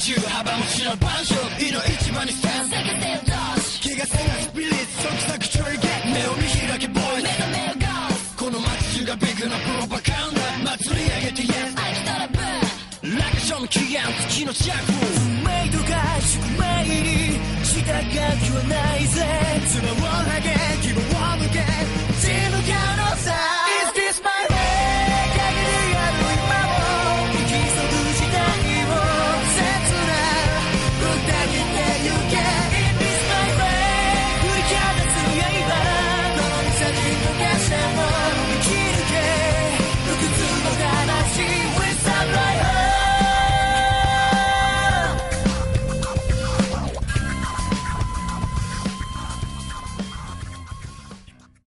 中幅も知らん板書火の市場にスタンス気がせないスピリッツ即作ちょいゲ目を見開けボイスこの街中がビッグなプロパガンダ祭り上げて Yes ラケションの期限月のジャック運命とか宿命に下書きはないぜ妻をはげ希望を向け死ぬ可能性